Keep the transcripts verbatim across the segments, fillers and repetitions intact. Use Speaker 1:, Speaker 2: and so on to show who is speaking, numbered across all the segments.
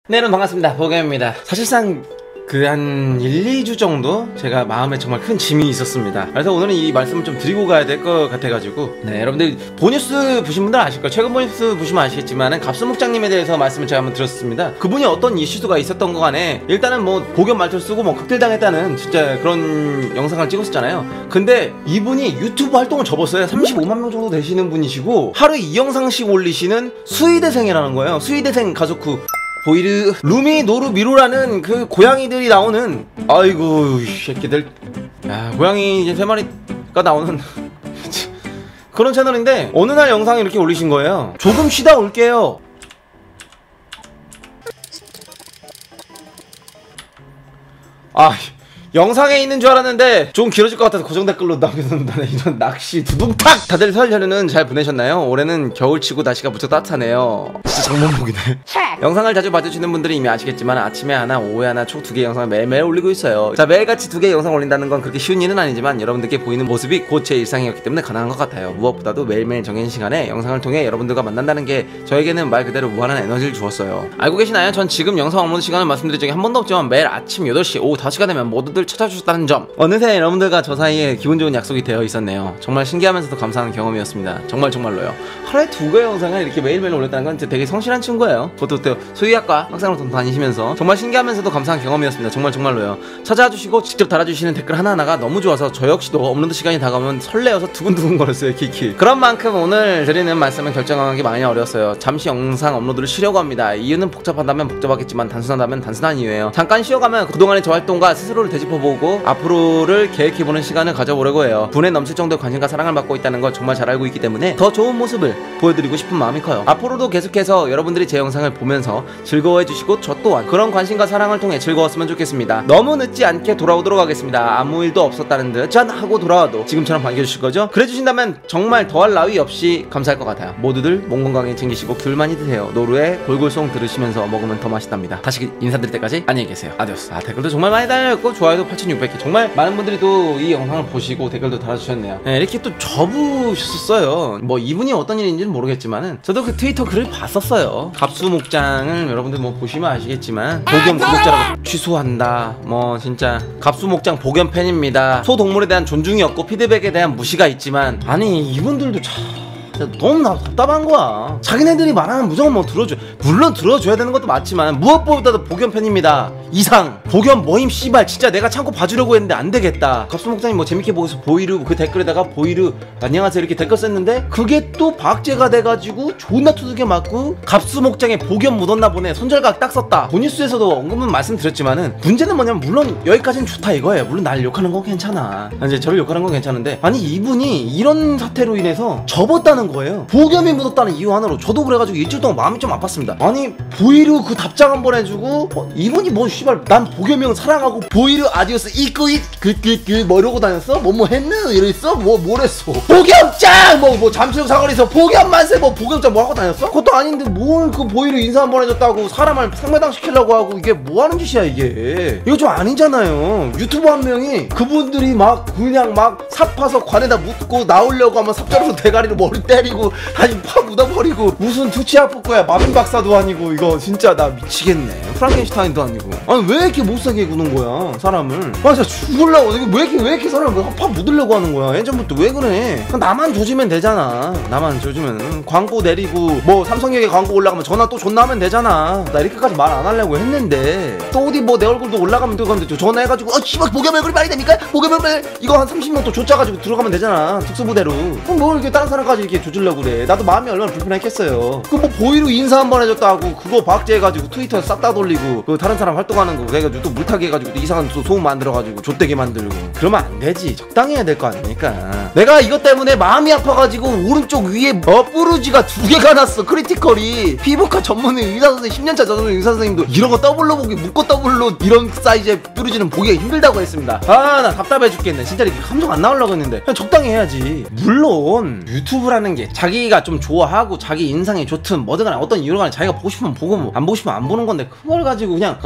Speaker 1: 네, 여러분 반갑습니다. 보겸입니다. 사실상 그 한 일, 이 주 정도 제가 마음에 정말 큰 짐이 있었습니다. 그래서 오늘은 이 말씀을 좀 드리고 가야 될 것 같아가지고, 네, 여러분들 보뉴스 보신 분들 아실 거예요. 최근 보뉴스 보시면 아시겠지만은 갑수목장님에 대해서 말씀을 제가 한번 드렸습니다. 그분이 어떤 이슈가 있었던 거 간에 일단은 뭐 보겸 말투를 쓰고 뭐 극딜당했다는 진짜 그런 영상을 찍었었잖아요. 근데 이분이 유튜브 활동을 접었어요. 삼십오만 명 정도 되시는 분이시고 하루에 이 영상씩 올리시는 수의대생이라는 거예요. 수의대생 가족후 보이르 루미 노루 미루라는 그 고양이들이 나오는, 아이고 이 새끼들, 야, 고양이 이제 세 마리가 나오는 그런 채널인데, 어느 날 영상을 이렇게 올리신 거예요. 조금 쉬다 올게요. 아, 영상에 있는 줄 알았는데 좀 길어질 것 같아서 고정 댓글로 남겨놓는다. 이런 낚시 두둥탁! 다들 설 연휴는 잘 보내셨나요? 올해는 겨울치고 날씨가 무척 따뜻하네요. 진짜 장문복이네. 영상을 자주 봐주시는 분들이 이미 아시겠지만 아침에 하나 오후에 하나 총 두 개의 영상을 매일매일 올리고 있어요. 자, 매일같이 두 개의 영상 올린다는 건 그렇게 쉬운 일은 아니지만 여러분들께 보이는 모습이 곧 제 일상이었기 때문에 가능한 것 같아요. 무엇보다도 매일매일 정해진 시간에 영상을 통해 여러분들과 만난다는 게 저에게는 말 그대로 무한한 에너지를 주었어요. 알고 계시나요? 전 지금 영상 업로드 시간을 말씀드린 적이 한 번도 없지만 매일 아침 여덟 시 오후 다섯 시가 되면 모두들 찾아주셨다는 점, 어느새 여러분들과 저 사이에 기분 좋은 약속이 되어 있었네요. 정말 신기하면서도 감사한 경험이었습니다. 정말 정말로요. 하루에 두 개의 영상을 이렇게 매일매일 올렸다는 건 진짜 되게 성실한 친구예요. 그것도 또 수의학과 학생으로 다니시면서 정말 신기하면서도 감사한 경험이었습니다. 정말 정말로요. 찾아주시고 직접 달아주시는 댓글 하나하나가 너무 좋아서 저 역시도 업로드 시간이 다가오면 설레어서 두근두근 거렸어요. 키키. 그런 만큼 오늘 드리는 말씀은 결정하기 많이 어려웠어요. 잠시 영상 업로드를 쉬려고 합니다. 이유는 복잡하다면 복잡하겠지만 단순하다면 단순한 이유예요. 잠깐 쉬어가면 그동안의 저 활동과 스스로를 되짚어보고 앞으로를 계획해보는 시간을 가져보려고 해요. 분에 넘칠 정도의 관심과 사랑을 받고 있다는 걸 정말 잘 알고 있기 때문에 더 좋은 모습을 보여드리고 싶은 마음이 커요. 앞으로도 계속해서 여러분들이 제 영상을 보면서 즐거워해주시고 저 또한 그런 관심과 사랑을 통해 즐거웠으면 좋겠습니다. 너무 늦지 않게 돌아오도록 하겠습니다. 아무 일도 없었다는 듯 짠 하고 돌아와도 지금처럼 반겨주실 거죠? 그래주신다면 정말 더할 나위 없이 감사할 것 같아요. 모두들 몸 건강히 챙기시고 귤 많이 드세요. 노루의 골골송 들으시면서 먹으면 더 맛있답니다. 다시 인사드릴 때까지 안녕히 계세요. 아디오스. 아, 댓글도 정말 많이 달렸고 좋아요도 팔천육백 개. 정말 많은 분들이 또 이 영상을 보시고 댓글도 달아주셨네요. 네, 이렇게 또 접으셨었어요. 뭐 이분이 어떤 일인지는 모르겠지만은 저도 그 트위터 글을 봤었어요. 갑수목장을 여러분들 뭐 보시면 아시겠지만 보겸 구독자라고 취소한다, 뭐 진짜 갑수목장 보겸 팬입니다, 소동물에 대한 존중이 없고 피드백에 대한 무시가 있지만, 아니 이분들도 참 너무 답답한 거야. 자기네들이 말하는 무조건 뭐 들어줘. 물론 들어줘야 되는 것도 맞지만 무엇보다도 보겸 팬입니다 이상 보겸 모임 씨발 진짜 내가 참고 봐주려고 했는데 안 되겠다. 갑수목장님 뭐 재밌게 보고서 보이르 그 댓글에다가 보이르 안녕하세요 이렇게 댓글 썼는데 그게 또 박제가 돼가지고 존나 두들겨 맞고 갑수목장에 보겸 묻었나 보네 손절각 딱 썼다. 보뉴스에서도 언급은 말씀드렸지만은 문제는 뭐냐면 물론 여기까지는 좋다 이거예요. 물론 날 욕하는 건 괜찮아. 이제 저를 욕하는 건 괜찮은데, 아니 이분이 이런 사태로 인해서 접었다는 거예요. 보겸이 묻었다는 이유 하나로 저도 그래가지고 일주일 동안 마음이 좀 아팠습니다. 아니 보이르 그 답장 한 번 해주고 어, 이분이 뭐 씨발 난 보겸이 형 사랑하고 보이르 아디오스 이끄잇 그그그 뭐 이러고 다녔어? 뭐 뭐 했는 이랬어? 뭐 뭐랬어? 보겸짱 뭐뭐 뭐 잠수령 사거리에서 보겸 만세 뭐 보겸짱 뭐 하고 다녔어? 그것도 아닌데 뭘 그 보이르 인사 한 번 해줬다고 사람을 상매당 시키려고 하고, 이게 뭐 하는 짓이야 이게. 이거 좀 아니잖아요. 유튜버 한 명이 그분들이 막 그냥 막 삽파서 관에다 묻고 나오려고 하면 삽자루로 대가리로 머리 때리고 다시 파 묻어버리고 무슨 투치아프코야 마빈 박사도 아니고 이거 진짜 나 미치겠네. 프랑켄슈타인도 아니고. 아니 왜 이렇게 못사게 구는 거야 사람을. 아 진짜 죽을라고. 왜 이렇게 왜 이렇게 사람을 파 묻으려고 하는 거야. 예전부터 왜 그래. 나만 조지면 되잖아. 나만 조지면 광고 내리고 뭐 삼성역에 광고 올라가면 전화 또 존나 하면 되잖아. 나 이렇게까지 말 안 하려고 했는데 또 어디 뭐 내 얼굴도 올라가면 되는데 전화해가지고 어 씨발 보겸 얼굴이 말이 됩니까? 보겸 얼굴 이거 한 삼십 명 또 조짜가지고 들어가면 되잖아 특수부대로. 그럼 뭘 이렇게 다른 사람까지 이렇게 조지려고 그래. 나도 마음이 얼마나 불편했겠어요. 그 뭐 보이로 인사 한 번 해줬다고 그거 박제해가지고 트위터에 싹 다 돌리고 그 다른 사람 활동하는 거 그래가지고 또 물타기 해가지고 또 이상한 또 소음 만들어가지고 좆되게 만들고 그러면 안 되지. 적당히 해야 될 거 아닙니까. 내가 이것 때문에 마음이 아파가지고 오른쪽 위에 머부르지가 두 개가 났어. 크리티컬이 피부과 전문의 의사선생님 십 년차 전문의 의사선생님도 이런 거 더블로 보기 묶고 더블로 이런 사이즈의 뾰루지는 보기가 힘들다고 했습니다. 아 나 답답해 죽겠네. 진짜 이렇게 감정 안 나오려고 했는데 그냥 적당히 해야지. 물론 유튜브라는 게 자기가 좀 좋아하고 자기 인상이 좋든 뭐든 간에 어떤 이유로 간에 자기가 보고 싶으면 보고 뭐 안 보고 싶으면 안 보는 건데 그걸 가지고 그냥 거의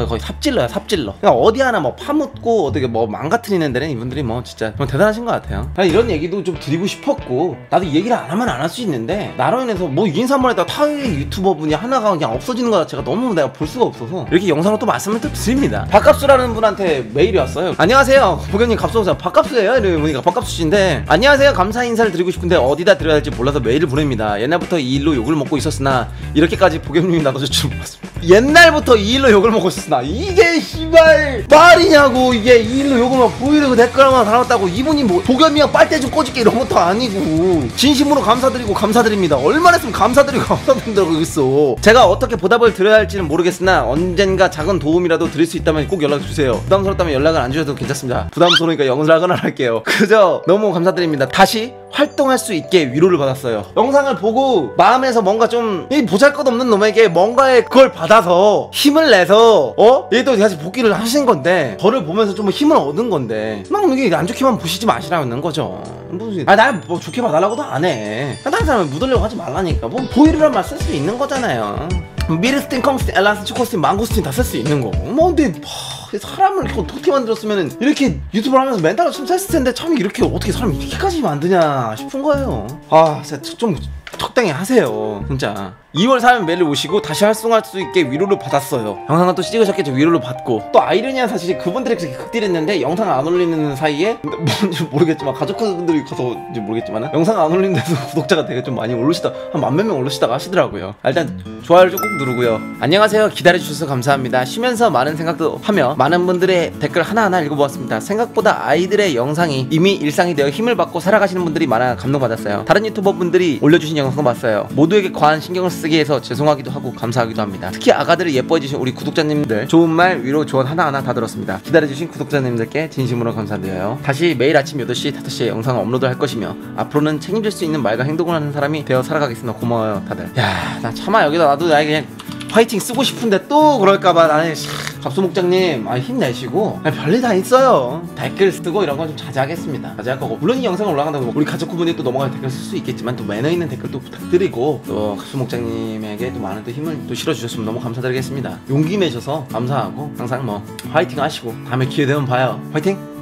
Speaker 1: 삽질러야 삽질러. 그러니까 어디 하나 뭐 파묻고 어떻게 뭐 망가뜨리는 데는 이분들이 뭐 진짜 정말 대단하신 것 같아요. 이런 얘기도 좀 드리고 싶었고, 나도 이 얘기를 안 하면 안 할 수 있는데 나로 인해서 뭐 인사 한번 했다가 타의 유튜버 분이 하나가 그냥 없어지는 것 자체가 너무 내가 볼 수가 없어서 이렇게 영상으로 또 말씀을 또 드립니다. 박갑수라는 분한테 메일이 왔어요. 안녕하세요 보경님, 갑수오세요. 박갑수예요 이러면 보니까 박갑수씨인데, 안녕하세요 감사 인사를 드리고 싶은데 어디다 드려야 할지 몰라서 메일을 보냅니다. 옛날부터 이 일로 욕을 먹고 있었으나 이렇게까지 보경님이 나눠줄 줄 몰랐습니다. 옛날부터 이 일로 욕을 먹고 있었으나 이게 씨발 말이냐고. 이게 이 일로 욕을 막 보이려고 댓글 하나 달았다고 이분이 뭐 보겸이랑 빨대 좀 꺼질게 이런 것도 아니고, 진심으로 감사드리고 감사드립니다. 얼마나 했으면 감사드리고 감사드린다고 있어. 제가 어떻게 보답을 드려야 할지는 모르겠으나 언젠가 작은 도움이라도 드릴 수 있다면 꼭 연락주세요. 부담스럽다면 연락을 안 주셔도 괜찮습니다. 부담스러우니까 연락은 안 할게요. 그저 너무 감사드립니다. 다시 활동할 수 있게 위로를 받았어요. 영상을 보고 마음에서 뭔가 좀 이 보잘것없는 놈에게 뭔가의 그걸 받아서 힘을 내서 어? 얘 또 다시 복귀를 하신 건데, 저를 보면서 좀 힘을 얻은 건데 막 이게 안 좋게만 보시지 마시라는 거죠. 무슨 아 날 뭐 좋게 봐달라고도 안 해. 다른 사람을 묻으려고 하지 말라니까. 뭐 보이르란 말 쓸 수 있는 거잖아요. 미르스틴, 컹스틴, 엘란스틴, 초코스틴, 망고스틴 다 쓸 수 있는 거고. 뭐 근데 하, 사람을 이렇게 어떻게 만들었으면은 이렇게 유튜브를 하면서 멘탈을 좀 셌을 텐데 참 이렇게 어떻게 사람이 이렇게까지 만드냐 싶은 거예요. 아 진짜 좀 적당히 하세요 진짜. 이월 삼일 메일을 오시고 다시 활성화할 수 있게 위로를 받았어요. 영상을 또 찍으셨겠죠. 위로를 받고 또 아이러니한 사실이 그분들이 그렇게 극딜했는데 영상을 안 올리는 사이에 뭔지 모르겠지만 가족분들이 가서인지 모르겠지만 영상 안 올리는 데서 구독자가 되게 좀 많이 오르시다 한 만몇 명 오르시다가 하시더라고요. 일단 좋아요를 좀 꼭 누르고요. 안녕하세요 기다려주셔서 감사합니다. 쉬면서 많은 생각도 하며 많은 분들의 댓글 하나하나 읽어보았습니다. 생각보다 아이들의 영상이 이미 일상이 되어 힘을 받고 살아가시는 분들이 많아 감동받았어요. 다른 유튜버 분들이 올려주신 영상도 봤어요. 모두에게 과한 신경을 쓰게 해서 죄송하기도 하고 감사하기도 합니다. 특히 아가들을 예뻐해주신 우리 구독자님들 좋은 말 위로 조언 하나하나 다 들었습니다. 기다려주신 구독자님들께 진심으로 감사드려요. 다시 매일 아침 여덟 시 다섯 시에 영상을 업로드 할 것이며 앞으로는 책임질 수 있는 말과 행동을 하는 사람이 되어 살아가겠습니다. 고마워요 다들. 야 나 차마 여기다 나도 나에게 그냥 화이팅 쓰고 싶은데 또 그럴까봐 나는 갑수목장님 아, 힘내시고 별일 다 있어요. 댓글 쓰고 이런 건 좀 자제하겠습니다. 자제할 거고, 물론 이 영상을 올라간다고 우리 가족구분이 또 넘어갈 댓글 쓸 수 있겠지만 또 매너 있는 댓글도 부탁드리고, 또 갑수목장님에게 또 많은 또 힘을 또 실어주셨으면 너무 감사드리겠습니다. 용기 내셔서 감사하고 항상 뭐 화이팅 하시고 다음에 기회 되면 봐요. 화이팅!